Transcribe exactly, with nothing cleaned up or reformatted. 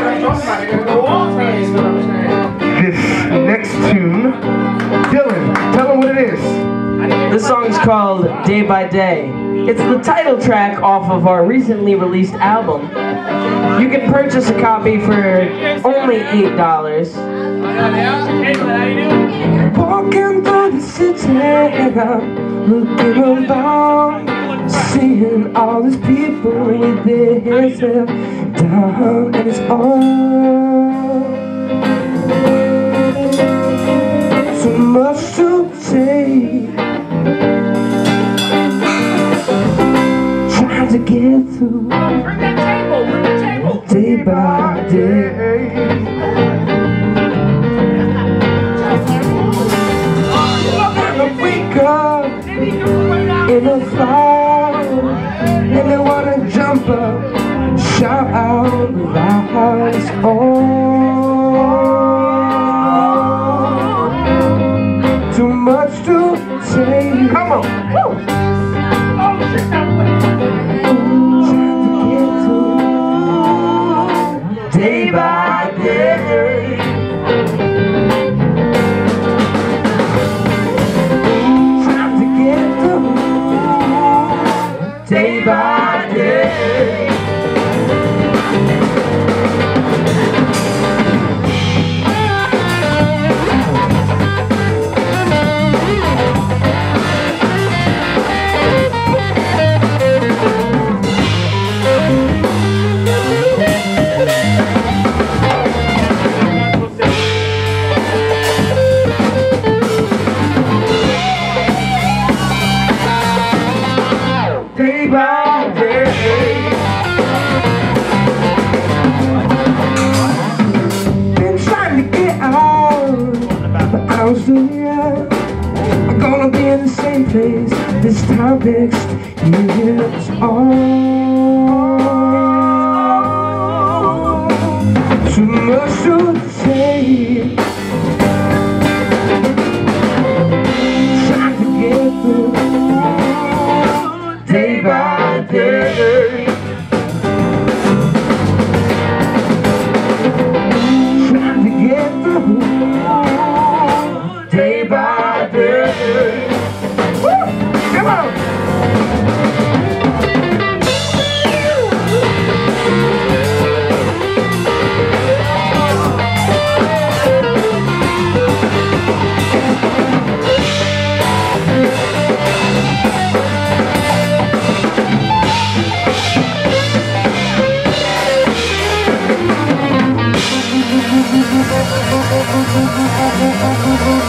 This next tune, Dylan, tell them what it is. This song's called Day by Day. It's the title track off of our recently released album. You can purchase a copy for only eight dollars. Walking through the city, looking around, seeing all these people with their heads held down, and it's all so much to take, trying to get through day by day. In a fire, and they wanna jump up, shout out loud, it's all too much to take. Come on, woo! Trying to get to day by day. Day by day. Day by day. Been trying to get out, but I was doing it. I'm gonna be in the same place this time next year. It's all too much to take, trying to get through day by day. Trying to get through day by day. Woo! Come on! Thank you.